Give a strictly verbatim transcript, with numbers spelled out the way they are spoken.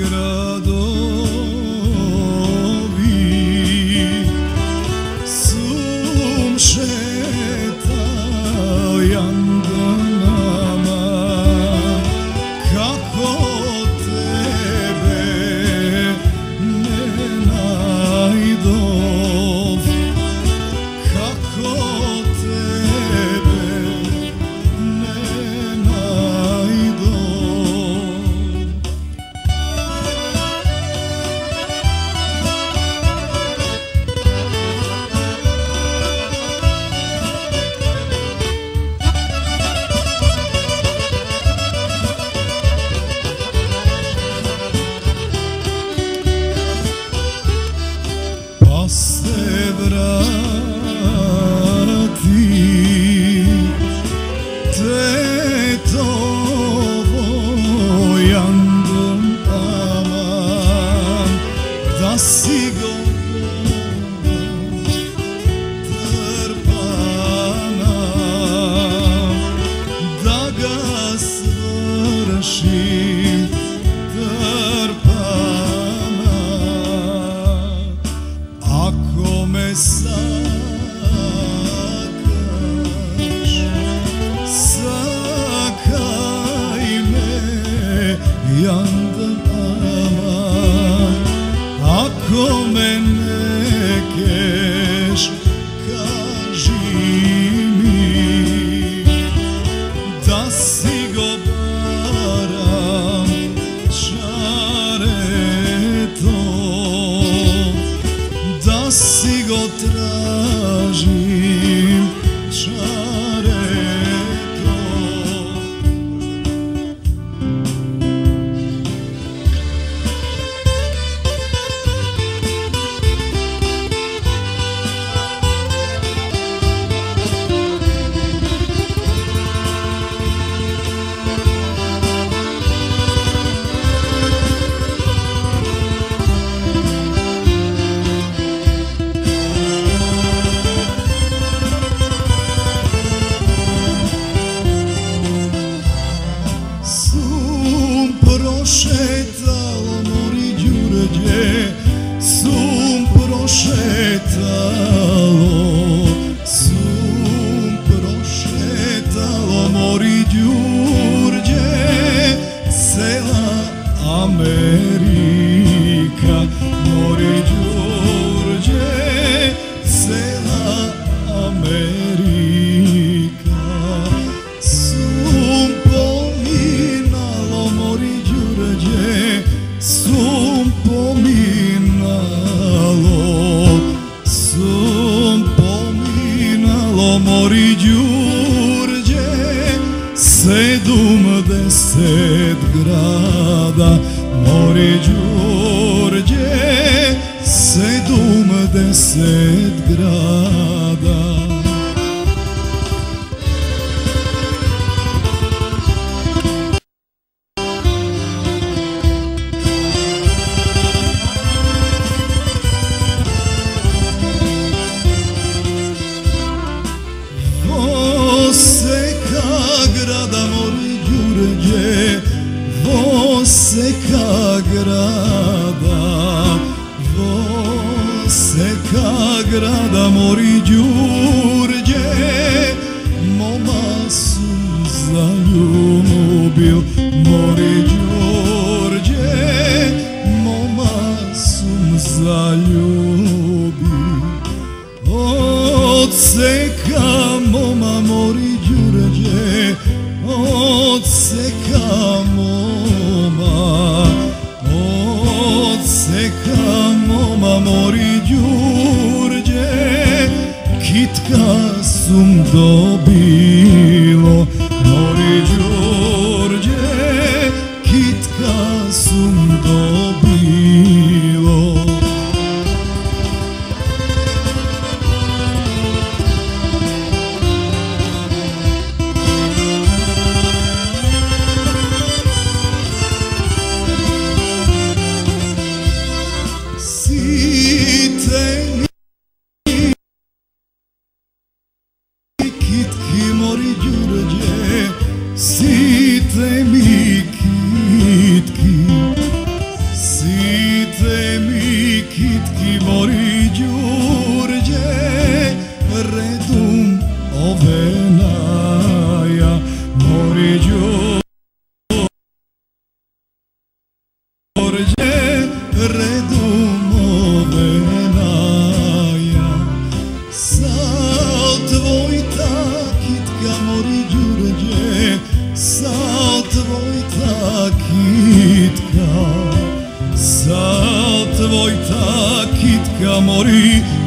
gradovi, sum šetao jandanama, kako tebe ne najdov, kako tebe ne najdov. Pa se vrati tetovo jandan aman, da si go trpana, da ga svrši trpana. Ako me sakaš, sakaj me jandan aman. Ako me nekeš, kaži mi da si go baram čaretom, da si go tražim čaretom. Sum prošetalo mori Gjurge, sum prošetalo, sum prošetalo mori Gjurge, cela Amerika, mori Gjurge, cela Amerika. Sum pominalo mori Gjurge, sum pominalo, sum pominalo mori Gjurge, sedumdeset grada mori Gjurge, sedumdeset grada. Voseka grada mori Gjurge, voseka grada, voseka grada mori Gjurge, moma sum zaljubil mori Gjurge, moma sum zaljubil. Odseka moma mori Gjurge, odseka moma, odseka moma mori Gjurge, kitka sum dobilo mori Gjurge, kitka sum dobilo. Site mi kitke mori